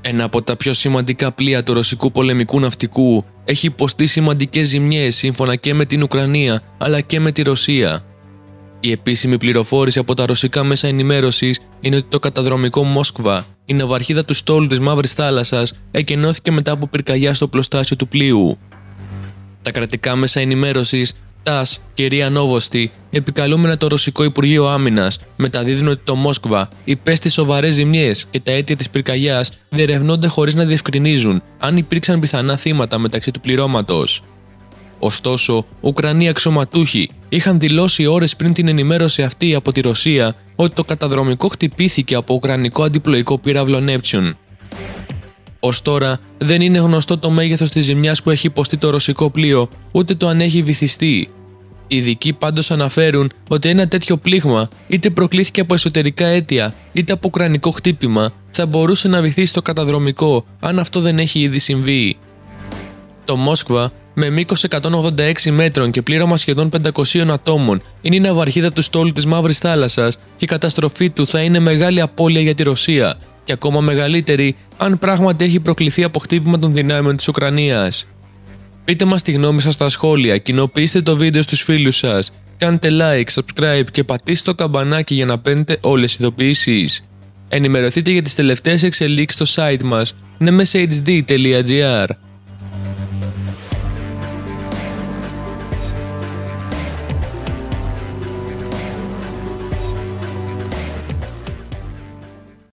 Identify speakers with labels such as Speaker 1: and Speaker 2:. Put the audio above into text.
Speaker 1: Ένα από τα πιο σημαντικά πλοία του ρωσικού πολεμικού ναυτικού έχει υποστεί σημαντικές ζημιές σύμφωνα και με την Ουκρανία αλλά και με τη Ρωσία. Η επίσημη πληροφόρηση από τα ρωσικά μέσα ενημέρωσης είναι ότι το καταδρομικό Μόσκβα, η ναυαρχίδα του στόλου της Μαύρης Θάλασσας, εκενώθηκε μετά από πυρκαγιά στο οπλοστάσιο του πλοίου. Τα κρατικά μέσα ενημέρωσης TASS και RIA Novosti, επικαλούμενα το Ρωσικό Υπουργείο Άμυνας, μεταδίδουν ότι το Μόσκβα υπέστη σοβαρές ζημιές και τα αίτια της πυρκαγιάς διερευνώνται χωρίς να διευκρινίζουν αν υπήρξαν πιθανά θύματα μεταξύ του πληρώματος. Ωστόσο, Ουκρανοί αξιωματούχοι είχαν δηλώσει ώρες πριν την ενημέρωση αυτή από τη Ρωσία ότι το καταδρομικό χτυπήθηκε από ουκρανικό αντιπλοϊκό πύραυλο Neptune. Ως τώρα, δεν είναι γνωστό το μέγεθος της ζημιάς που έχει υποστεί το ρωσικό πλοίο, ούτε το αν έχει βυθιστεί. Οι ειδικοί πάντως αναφέρουν ότι ένα τέτοιο πλήγμα, είτε προκλήθηκε από εσωτερικά αίτια, είτε από ουκρανικό χτύπημα, θα μπορούσε να βυθίσει το καταδρομικό, αν αυτό δεν έχει ήδη συμβεί. Το Μόσκβα, με μήκος 186 μέτρων και πλήρωμα σχεδόν 500 ατόμων, είναι η ναυαρχίδα του στόλου της Μαύρης Θάλασσας και η καταστροφή του θα είναι μεγάλη απώλεια για τη Ρωσία, και ακόμα μεγαλύτερη αν πράγματι έχει προκληθεί από χτύπημα των δυνάμεων της Ουκρανίας. Πείτε μας τη γνώμη σας στα σχόλια, κοινοποιήστε το βίντεο στους φίλους σας, κάντε like, subscribe και πατήστε το καμπανάκι για να παίρνετε όλες τις ειδοποιήσεις. Ενημερωθείτε για τις τελευταίες εξελίξεις στο site μας nemeshd.gr.